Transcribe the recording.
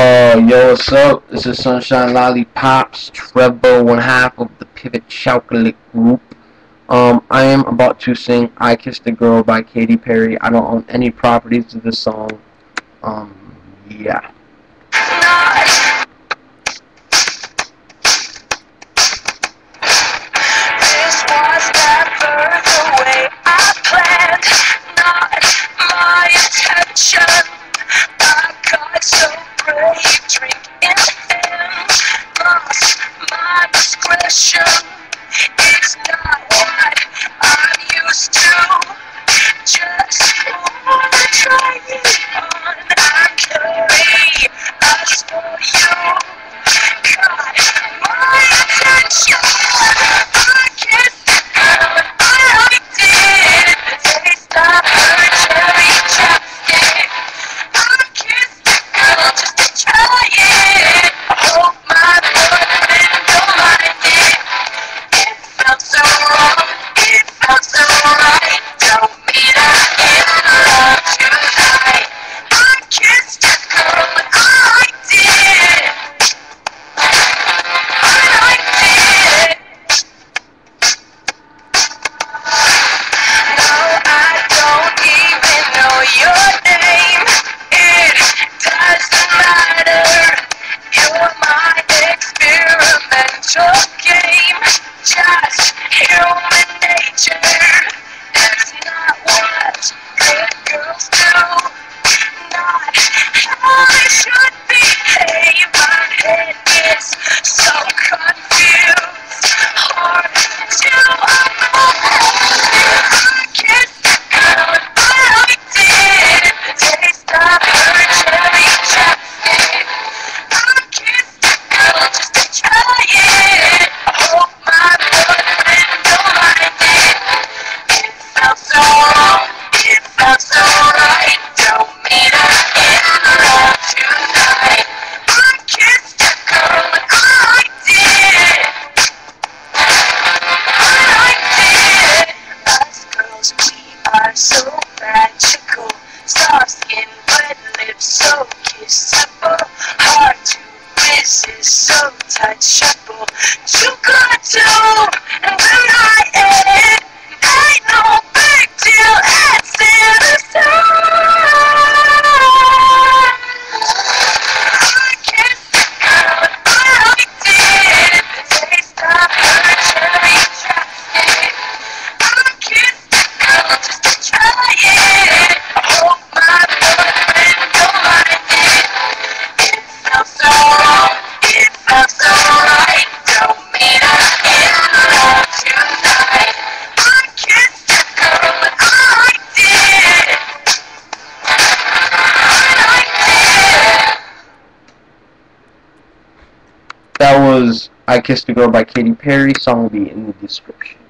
Yo, what's up? This is Sunshine Lollipops, Trevor, one half of the Pivot Chocolate Group. I am about to sing I Kissed a Girl by Katy Perry. I don't own any properties of this song. Yeah. This was never the way I planned, not my intention. I got so brave, drink in hand, lost my discretion. It's not what I'm used to. Just wanna try it on. I carry us for you. Got my attention. I kissed the girl I did. The taste of her cherry chapstick. I kissed the girl just to try it. I hope my boyfriend don't mind it. It felt so wrong. It felt so right. Don't mean I'm in love tonight. I kissed the girl I did. I did. No, I don't even know your name. It doesn't matter. You're my experimental game. Just human nature. It's not what good girls do. Not how I should behave. My head is so confused. Hard to avoid. I kissed the girl I did. The taste of her cherry chapstick. I kissed the girl just to try it. I hope my boyfriend don't mind it. It felt so wrong. It felt so right. Don't mean I'm in love tonight. I kissed the girl I did. I did. Us girls, we are so magical. Soft skin, wet lips, so kissable. Hard to resist, so touchable. You got to, and then I ate. Ain't no big deal, it's in the sun. I kissed the girl I did. The taste of her cherry chapstick. I kissed the girl just to try it. I hope my boyfriend don't mind it. It felt so wrong. It felt so right. Don't mean I'm in love tonight. I kissed the girl I did. I did. That was I Kissed a Girl by Katy Perry. Song will be in the description.